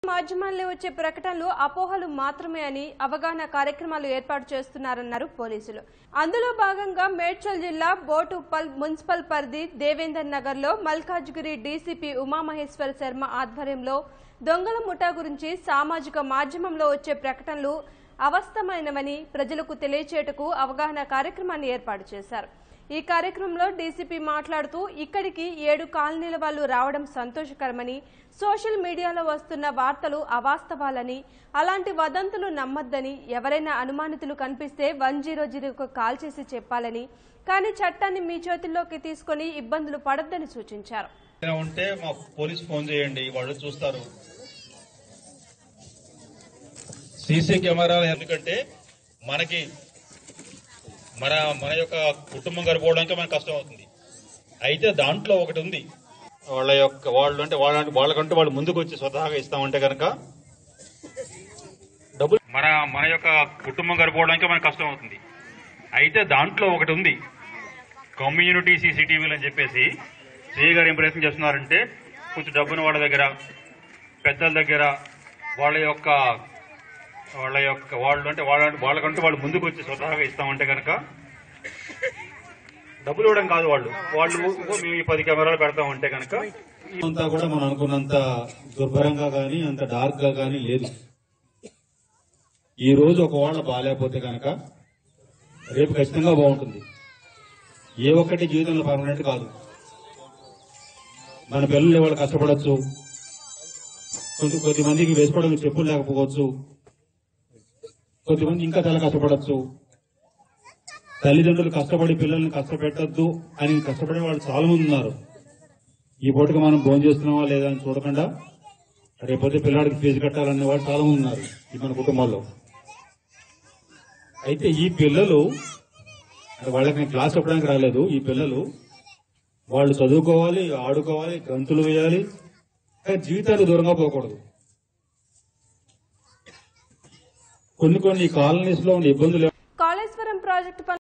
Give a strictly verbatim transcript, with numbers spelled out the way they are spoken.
మాధ్యమాల్లో వచ్చే ప్రకటనలు అపోహలు మాత్రమే అని అవగాహన కార్యక్రమాలు ఏర్పాటు చేస్తున్నారన్నారు పోలీసులు. అందులో భాగంగా మేడ్చల్ జిల్లా బోటుప్పల్ మున్సిపల్ పరిధి దేవేందర్ నగర్ లో మల్కాజ్గిరి డీసీపీ ఉమామహేశ్వర శర్మ ఆధ్వర్యంలో దొంగల ముఠా గురించి సామాజిక మాధ్యమంలో వచ్చే ప్రకటనలు అవాస్తవమైనవని ప్రజలకు తెలియచేయటకు అవగాహన కార్యక్రమాన్ని ఏర్పాటు చేశారు. ఈ కార్యక్రమంలో డీసీపీ మాట్లాడుతూ ఇక్కడికి ఏడు కాలనీల వాళ్లు రావడం సంతోషకరమని, సోషల్ మీడియాలో వస్తున్న వార్తలు అవాస్తవాలని, అలాంటి వదంతులు నమ్మొద్దని, ఎవరైనా అనుమానితులు కనిపిస్తే వన్ జీరో జీరోకు కాల్ చేసి చెప్పాలని, కానీ చట్టాన్ని మీ చేతుల్లోకి తీసుకుని ఇబ్బందులు పడొద్దని సూచించారు. ఉంటే మా పోలీస్ ఫోన్ చేయండి, వాళ్ళు చూస్తారు. సీసీ కెమెరాలు ఎందుకంటే మనకి మన మన యొక్క కుటుంబం గడిపోవడానికి మనకు కష్టం అవుతుంది. అయితే దాంట్లో ఒకటి ఉంది, వాళ్ళ యొక్క వాళ్ళు అంటే వాళ్ళ వాళ్ళకంటూ వాళ్ళు ముందుకు వచ్చి స్వతహాగా ఇస్తామంటే కనుక డబ్బులు మన మన యొక్క కుటుంబం గడిపోవడానికి మనకు కష్టం అవుతుంది. అయితే దాంట్లో ఒకటి ఉంది, కమ్యూనిటీ సీసీటీవీలు అని చెప్పేసి సిఐ గారు ఏం ప్రయత్నం చేస్తున్నారంటే కొంచెం డబ్బును వాళ్ళ దగ్గర పెద్దల దగ్గర వాళ్ళ యొక్క వాళ్ళ యొక్క వాళ్ళు అంటే వాళ్ళ వాళ్ళకంటూ వాళ్ళు ముందుకు వచ్చి స్వతహాగా ఇస్తామంటే కనుక డబ్బులు ఇవ్వడం కాదు, వాళ్ళు వాళ్ళు మేము ఈ పది కెమెరాలు పెడతామంటే కనుక అంతా కూడా మనం అనుకున్నంత దుర్భరంగా గానీ అంత డార్క్ గా గానీ లేదు. ఈ రోజు ఒక వాళ్ళ బాగాలేకపోతే కనుక రేపు ఖచ్చితంగా బాగుంటుంది. ఏ ఒక్కటి జీవితంలో పర్మనెంట్ కాదు. మన పిల్లలు వాళ్ళు కష్టపడచ్చు, కొంత కొద్ది మందికి వేసుకోవడానికి చెప్పులు లేకపోవచ్చు, కొద్దిమంది ఇంకా చాలా కష్టపడచ్చు. తల్లిదండ్రులు కష్టపడి పిల్లల్ని కష్టపెట్టద్దు అని కష్టపడే వాళ్ళు చాలా మంది ఉన్నారు. ఈ పూటగా మనం భోజనం చేస్తున్నావా లేదా అని చూడకుండా రేపొద్దు పిల్లాడికి ఫీజు కట్టాలనే వాళ్ళు చాలా మంది ఉన్నారు ఈ మన కుటుంబాల్లో. అయితే ఈ పిల్లలు వాళ్ళకి నేను క్లాస్ చెప్పడానికి రాలేదు. ఈ పిల్లలు వాళ్ళు చదువుకోవాలి, ఆడుకోవాలి, గంతులు వేయాలి, కానీ జీవితానికి దూరంగా పోకూడదు. కొన్ని కొన్ని కాలనీస్ లో ఉన్న ఇబ్బందులు